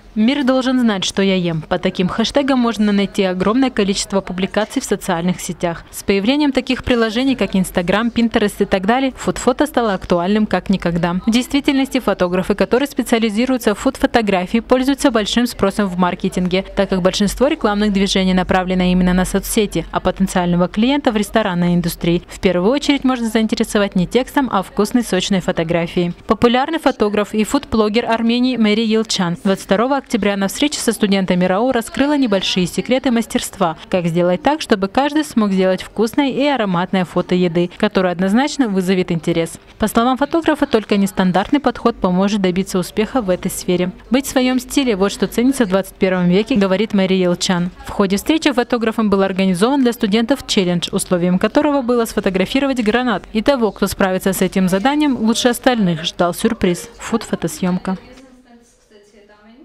Мир должен знать, что я ем. По таким хэштегам можно найти огромное количество публикаций в социальных сетях. С появлением таких приложений, как Instagram, Pinterest и так далее, фуд-фото стало актуальным как никогда. В действительности фотографы, которые специализируются в фуд-фотографии, пользуются большим спросом в маркетинге, так как большинство рекламных движений направлено именно на соцсети, а потенциального клиента в ресторанной индустрии в первую очередь можно заинтересовать не текстом, а вкусной сочной фотографией. Популярный фотограф и фуд-блогер Армении Мэри Елчан 22 октября на встрече со студентами РАО раскрыла небольшие секреты мастерства, как сделать так, чтобы каждый смог сделать вкусное и ароматное фото еды, которое однозначно вызовет интерес. По словам фотографа, только нестандартный подход поможет добиться успеха в этой сфере. Быть в своем стиле – вот что ценится в 21 веке, говорит Мэри Елчан. В ходе встречи фотографом был организован для студентов челлендж, условием которого было сфотографировать гранат. И того, кто справится с этим заданием, лучше остальных ждал сюрприз – фуд-фотосъемка.